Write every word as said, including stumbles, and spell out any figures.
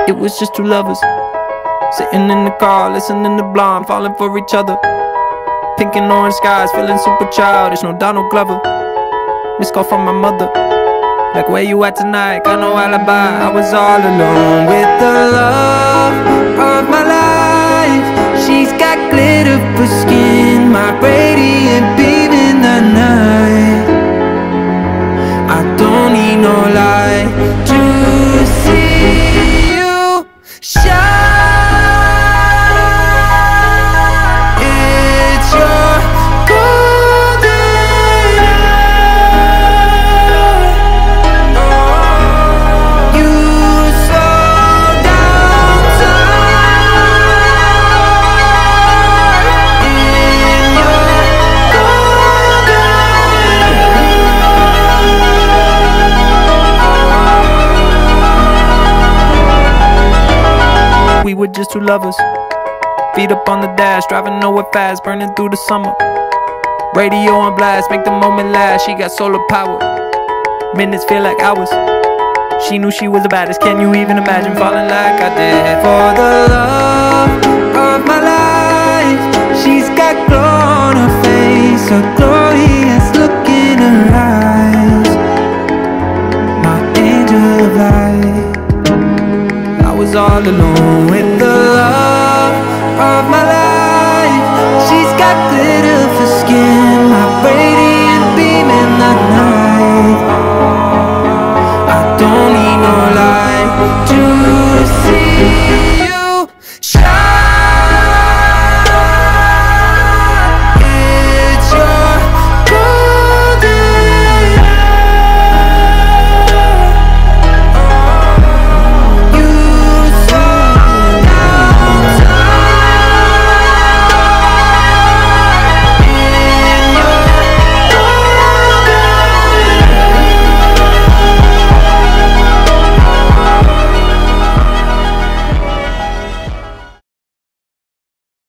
It was just two lovers sitting in the car, listening to Blonde, falling for each other. Pink and orange skies, feeling super childish. No Donald Glover. Missed call from my mother, like, where you at tonight? Got no alibi. I was all alone with the love of my life. She's got glitter for skin, my radiant beam in the night. I don't need no light to see you shine. We were just two lovers, feet up on the dash, driving nowhere fast, burning through the summer. Radio on blast, make the moment last. She got solar power, minutes feel like hours. She knew she was the baddest, can you even imagine falling like I did? For the love of my life, she's got glow on her face, a glorious look in her eyes. My angel of light. I was all alone with the love of my life. She's got this